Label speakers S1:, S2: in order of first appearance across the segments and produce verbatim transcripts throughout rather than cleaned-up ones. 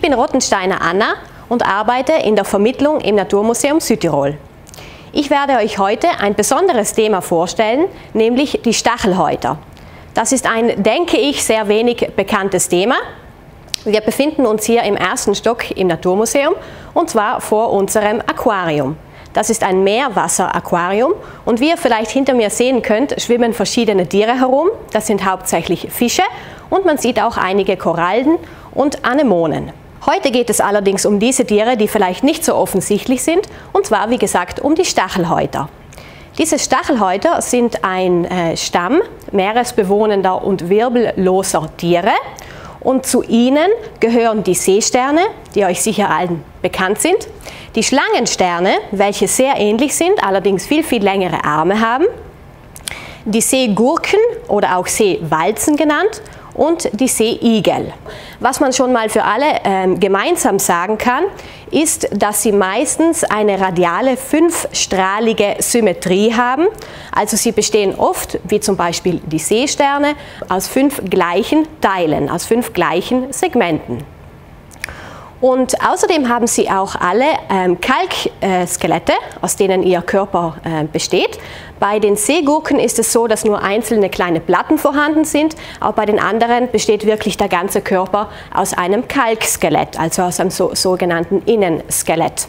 S1: bin Rottensteiner Anna und arbeite in der Vermittlung im Naturmuseum Südtirol. Ich werde euch heute ein besonderes Thema vorstellen, nämlich die Stachelhäuter. Das ist ein, denke ich, sehr wenig bekanntes Thema. Wir befinden uns hier im ersten Stock im Naturmuseum und zwar vor unserem Aquarium. Das ist ein Meerwasseraquarium und wie ihr vielleicht hinter mir sehen könnt, schwimmen verschiedene Tiere herum. Das sind hauptsächlich Fische und man sieht auch einige Korallen und Anemonen. Heute geht es allerdings um diese Tiere, die vielleicht nicht so offensichtlich sind, und zwar, wie gesagt, um die Stachelhäuter. Diese Stachelhäuter sind ein äh, Stamm meeresbewohnender und wirbelloser Tiere. Und zu ihnen gehören die Seesterne, die euch sicher allen bekannt sind, die Schlangensterne, welche sehr ähnlich sind, allerdings viel, viel längere Arme haben, die Seegurken oder auch Seewalzen genannt und die Seeigel. Was man schon mal für alle ähm, gemeinsam sagen kann, ist, dass sie meistens eine radiale fünfstrahlige Symmetrie haben. Also sie bestehen oft, wie zum Beispiel die Seesterne, aus fünf gleichen Teilen, aus fünf gleichen Segmenten. Und außerdem haben sie auch alle ähm, Kalkskelette, aus denen ihr Körper äh, besteht. Bei den Seegurken ist es so, dass nur einzelne kleine Platten vorhanden sind, aber bei den anderen besteht wirklich der ganze Körper aus einem Kalkskelett, also aus einem so, sogenannten Innenskelett.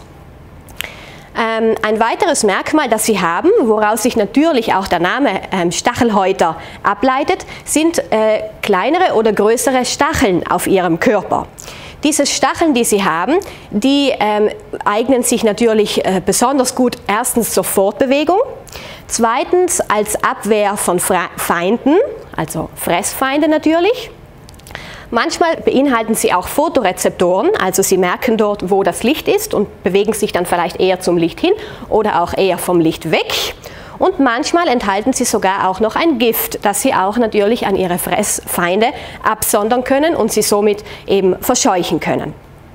S1: Ähm, ein weiteres Merkmal, das sie haben, woraus sich natürlich auch der Name ähm, Stachelhäuter ableitet, sind äh, kleinere oder größere Stacheln auf ihrem Körper. Diese Stacheln, die sie haben, die ähm, eignen sich natürlich äh, besonders gut erstens zur Fortbewegung, zweitens als Abwehr von Fre Feinden, also Fressfeinde natürlich. Manchmal beinhalten sie auch Photorezeptoren, also sie merken dort, wo das Licht ist und bewegen sich dann vielleicht eher zum Licht hin oder auch eher vom Licht weg. Und manchmal enthalten sie sogar auch noch ein Gift, das sie auch natürlich an ihre Fressfeinde absondern können und sie somit eben verscheuchen können.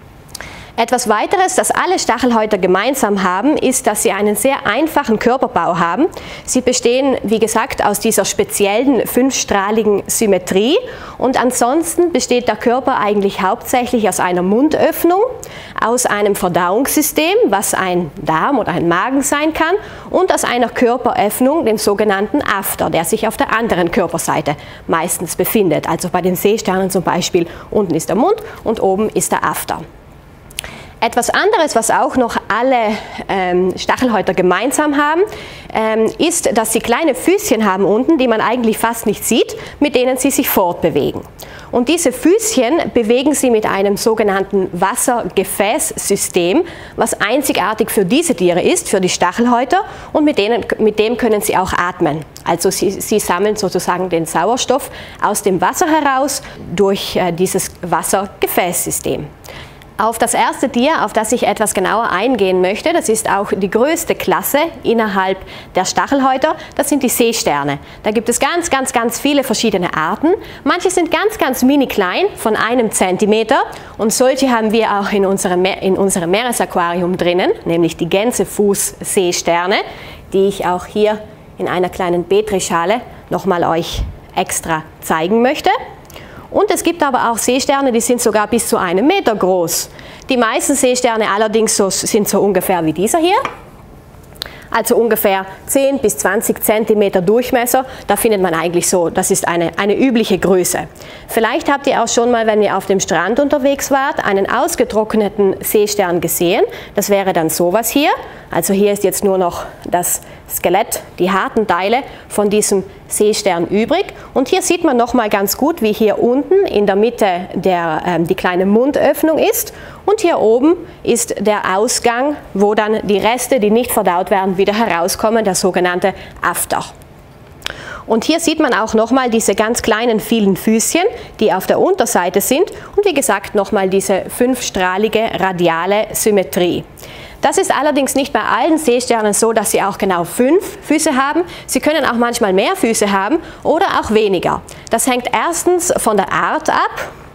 S1: Etwas weiteres, das alle Stachelhäuter gemeinsam haben, ist, dass sie einen sehr einfachen Körperbau haben. Sie bestehen, wie gesagt, aus dieser speziellen fünfstrahligen Symmetrie und ansonsten besteht der Körper eigentlich hauptsächlich aus einer Mundöffnung, aus einem Verdauungssystem, was ein Darm oder ein Magen sein kann, und aus einer Körperöffnung, dem sogenannten After, der sich auf der anderen Körperseite meistens befindet. Also bei den Seesternen zum Beispiel, unten ist der Mund und oben ist der After. Etwas anderes, was auch noch alle ähm, Stachelhäuter gemeinsam haben, ähm, ist, dass sie kleine Füßchen haben unten, die man eigentlich fast nicht sieht, mit denen sie sich fortbewegen. Und diese Füßchen bewegen sie mit einem sogenannten Wassergefäßsystem, was einzigartig für diese Tiere ist, für die Stachelhäuter, und mit, denen, mit dem können sie auch atmen. Also sie, sie sammeln sozusagen den Sauerstoff aus dem Wasser heraus durch äh, dieses Wassergefäßsystem. Auf das erste Tier, auf das ich etwas genauer eingehen möchte, das ist auch die größte Klasse innerhalb der Stachelhäuter, das sind die Seesterne. Da gibt es ganz, ganz, ganz viele verschiedene Arten. Manche sind ganz, ganz mini klein, von einem Zentimeter, und solche haben wir auch in unserem, in unserem Meeresaquarium drinnen, nämlich die Gänsefuß-Seesterne, die ich auch hier in einer kleinen Petrischale nochmal euch extra zeigen möchte. Und es gibt aber auch Seesterne, die sind sogar bis zu einem Meter groß. Die meisten Seesterne allerdings so, sind so ungefähr wie dieser hier. Also ungefähr zehn bis zwanzig Zentimeter Durchmesser, da findet man eigentlich so, das ist eine, eine übliche Größe. Vielleicht habt ihr auch schon mal, wenn ihr auf dem Strand unterwegs wart, einen ausgetrockneten Seestern gesehen. Das wäre dann sowas hier. Also hier ist jetzt nur noch das Skelett, die harten Teile von diesem Seestern übrig. Und hier sieht man noch mal ganz gut, wie hier unten in der Mitte der, ähm, die kleine Mundöffnung ist. Und hier oben ist der Ausgang, wo dann die Reste, die nicht verdaut werden, wieder herauskommen, der sogenannte After. Und hier sieht man auch nochmal diese ganz kleinen vielen Füßchen, die auf der Unterseite sind, und wie gesagt nochmal diese fünfstrahlige radiale Symmetrie. Das ist allerdings nicht bei allen Seesternen so, dass sie auch genau fünf Füße haben. Sie können auch manchmal mehr Füße haben oder auch weniger. Das hängt erstens von der Art ab.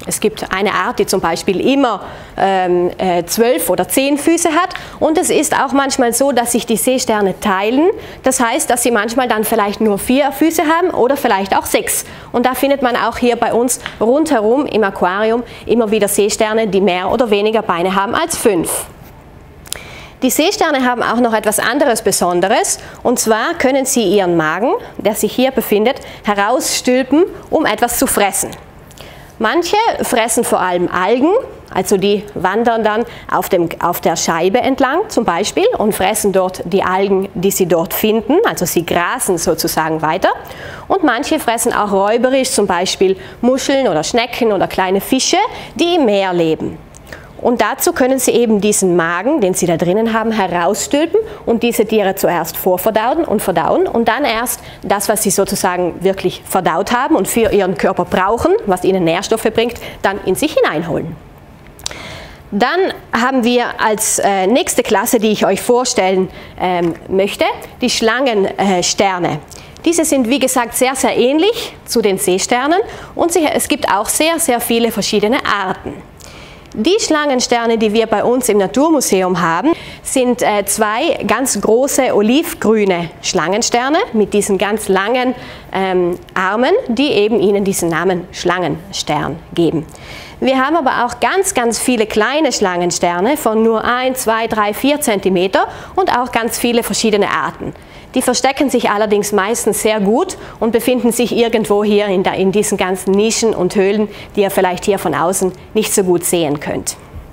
S1: Es gibt eine Art, die zum Beispiel immer ähm, äh, zwölf oder zehn Füße hat, und es ist auch manchmal so, dass sich die Seesterne teilen. Das heißt, dass sie manchmal dann vielleicht nur vier Füße haben oder vielleicht auch sechs. Und da findet man auch hier bei uns rundherum im Aquarium immer wieder Seesterne, die mehr oder weniger Beine haben als fünf. Die Seesterne haben auch noch etwas anderes Besonderes, und zwar können sie ihren Magen, der sich hier befindet, herausstülpen, um etwas zu fressen. Manche fressen vor allem Algen, also die wandern dann auf, dem, auf der Scheibe entlang zum Beispiel und fressen dort die Algen, die sie dort finden, also sie grasen sozusagen weiter. Und manche fressen auch räuberisch zum Beispiel Muscheln oder Schnecken oder kleine Fische, die im Meer leben. Und dazu können sie eben diesen Magen, den sie da drinnen haben, herausstülpen und diese Tiere zuerst vorverdauen und verdauen und dann erst das, was sie sozusagen wirklich verdaut haben und für ihren Körper brauchen, was ihnen Nährstoffe bringt, dann in sich hineinholen. Dann haben wir als äh, nächste Klasse, die ich euch vorstellen ähm, möchte, die Schlangensterne. Äh, Diese sind, wie gesagt, sehr, sehr ähnlich zu den Seesternen, und sie, es gibt auch sehr, sehr viele verschiedene Arten. Die Schlangensterne, die wir bei uns im Naturmuseum haben, sind äh, zwei ganz große olivgrüne Schlangensterne mit diesen ganz langen ähm, Armen, die eben ihnen diesen Namen Schlangenstern geben. Wir haben aber auch ganz, ganz viele kleine Schlangensterne von nur ein, zwei, drei, vier Zentimeter und auch ganz viele verschiedene Arten. Die verstecken sich allerdings meistens sehr gut und befinden sich irgendwo hier in, der, in diesen ganzen Nischen und Höhlen, die ihr vielleicht hier von außen nicht so gut sehen könnt.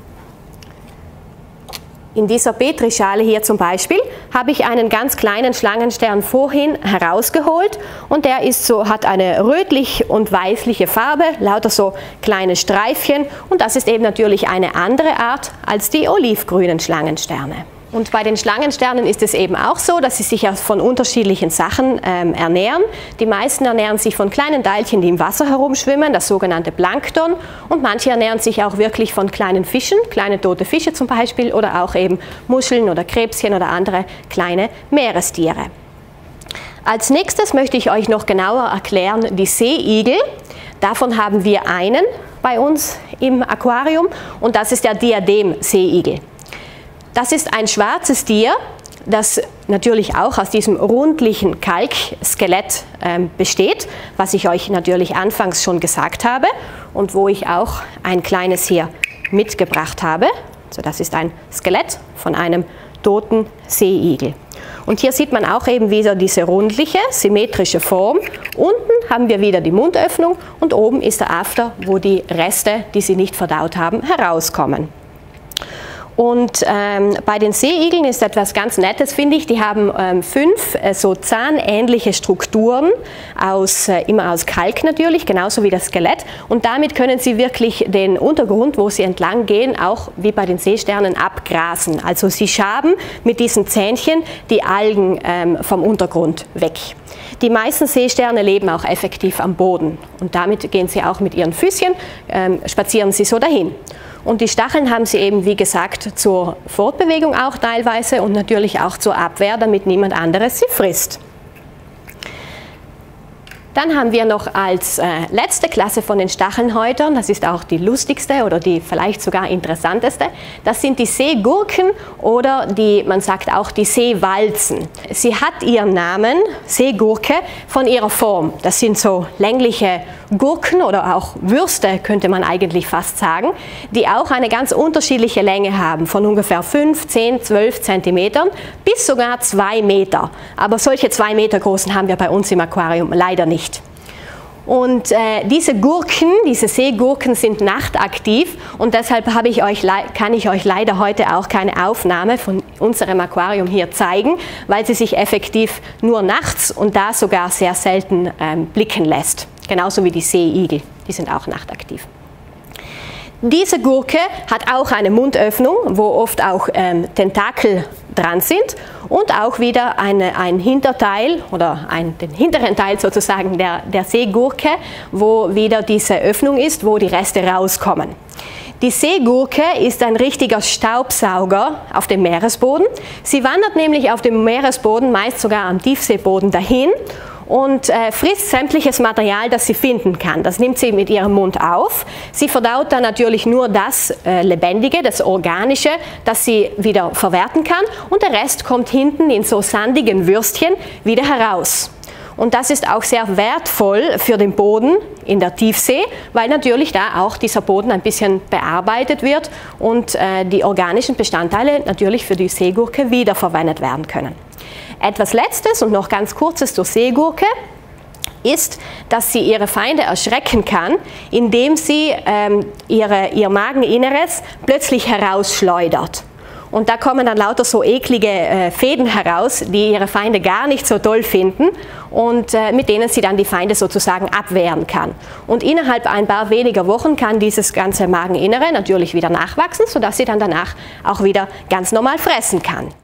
S1: In dieser Petrischale hier zum Beispiel habe ich einen ganz kleinen Schlangenstern vorhin herausgeholt, und der ist so, hat eine rötlich und weißliche Farbe, lauter so kleine Streifchen, und das ist eben natürlich eine andere Art als die olivgrünen Schlangensterne. Und bei den Schlangensternen ist es eben auch so, dass sie sich von unterschiedlichen Sachen ähm, ernähren. Die meisten ernähren sich von kleinen Teilchen, die im Wasser herumschwimmen, das sogenannte Plankton. Und manche ernähren sich auch wirklich von kleinen Fischen, kleine tote Fische zum Beispiel, oder auch eben Muscheln oder Krebschen oder andere kleine Meerestiere. Als nächstes möchte ich euch noch genauer erklären die Seeigel. Davon haben wir einen bei uns im Aquarium, und das ist der Diadem-Seeigel. Das ist ein schwarzes Tier, das natürlich auch aus diesem rundlichen Kalkskelett ähm, besteht, was ich euch natürlich anfangs schon gesagt habe und wo ich auch ein kleines hier mitgebracht habe. Also das ist ein Skelett von einem toten Seeigel. Und hier sieht man auch eben wieder diese rundliche, symmetrische Form. Unten haben wir wieder die Mundöffnung und oben ist der After, wo die Reste, die sie nicht verdaut haben, herauskommen. Und ähm, bei den Seeigeln ist etwas ganz Nettes, finde ich. Die haben ähm, fünf äh, so zahnähnliche Strukturen, aus, äh, immer aus Kalk natürlich, genauso wie das Skelett. Und damit können sie wirklich den Untergrund, wo sie entlang gehen, auch wie bei den Seesternen abgrasen. Also sie schaben mit diesen Zähnchen die Algen ähm, vom Untergrund weg. Die meisten Seesterne leben auch effektiv am Boden. Und damit gehen sie auch mit ihren Füßchen, ähm, spazieren sie so dahin. Und die Stacheln haben sie eben, wie gesagt, zur Fortbewegung auch teilweise und natürlich auch zur Abwehr, damit niemand anderes sie frisst. Dann haben wir noch als äh, letzte Klasse von den Stachelnhäutern, das ist auch die lustigste oder die vielleicht sogar interessanteste, das sind die Seegurken oder die, man sagt auch die Seewalzen. Sie hat ihren Namen, Seegurke, von ihrer Form. Das sind so längliche Gurken oder auch Würste, könnte man eigentlich fast sagen, die auch eine ganz unterschiedliche Länge haben, von ungefähr fünf, zehn, zwölf Zentimetern bis sogar zwei Meter. Aber solche zwei Meter großen haben wir bei uns im Aquarium leider nicht. Und äh, diese Gurken, diese Seegurken sind nachtaktiv und deshalb habe ich euch, kann ich euch leider heute auch keine Aufnahme von unserem Aquarium hier zeigen, weil sie sich effektiv nur nachts und da sogar sehr selten ähm, blicken lässt. Genauso wie die Seeigel, die sind auch nachtaktiv. Diese Gurke hat auch eine Mundöffnung, wo oft auch ähm, Tentakel dran sind und auch wieder eine, ein Hinterteil oder ein, den hinteren Teil sozusagen der, der Seegurke, wo wieder diese Öffnung ist, wo die Reste rauskommen. Die Seegurke ist ein richtiger Staubsauger auf dem Meeresboden. Sie wandert nämlich auf dem Meeresboden, meist sogar am Tiefseeboden dahin und äh, frisst sämtliches Material, das sie finden kann. Das nimmt sie mit ihrem Mund auf. Sie verdaut dann natürlich nur das äh, Lebendige, das Organische, das sie wieder verwerten kann, und der Rest kommt hinten in so sandigen Würstchen wieder heraus. Und das ist auch sehr wertvoll für den Boden in der Tiefsee, weil natürlich da auch dieser Boden ein bisschen bearbeitet wird und äh, die organischen Bestandteile natürlich für die Seegurke wiederverwendet werden können. Etwas Letztes und noch ganz Kurzes zur Seegurke ist, dass sie ihre Feinde erschrecken kann, indem sie ähm, ihre, ihr Mageninneres plötzlich herausschleudert. Und da kommen dann lauter so eklige äh, Fäden heraus, die ihre Feinde gar nicht so toll finden und äh, mit denen sie dann die Feinde sozusagen abwehren kann. Und innerhalb ein paar weniger Wochen kann dieses ganze Mageninnere natürlich wieder nachwachsen, sodass sie dann danach auch wieder ganz normal fressen kann.